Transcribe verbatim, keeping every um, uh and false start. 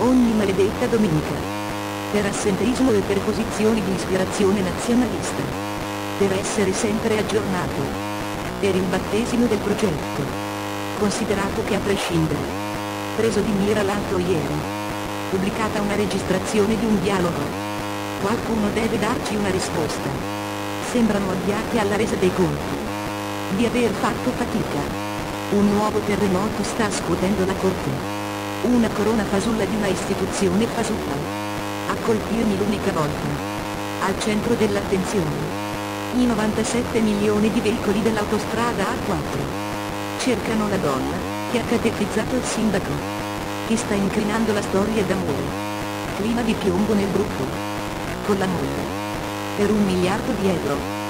ogni maledetta domenica. Per assenteismo e per posizioni di ispirazione nazionalista. Per essere sempre aggiornato. Per il battesimo del progetto. Considerato che a prescindere. Preso di mira l'altro ieri. Pubblicata una registrazione di un dialogo. Qualcuno deve darci una risposta. Sembrano avviati alla resa dei conti. Di aver fatto fatica. Un nuovo terremoto sta scuotendo la corte. Una corona fasulla di una istituzione fasulla. A colpirmi l'unica volta. Al centro dell'attenzione. I novantasette milioni di veicoli dell'autostrada A quattro. Cercano la donna, che ha catetizzato il sindaco. Che sta incrinando la storia d'amore. Clima di piombo nel gruppo. Con la moglie. Per un miliardo di euro.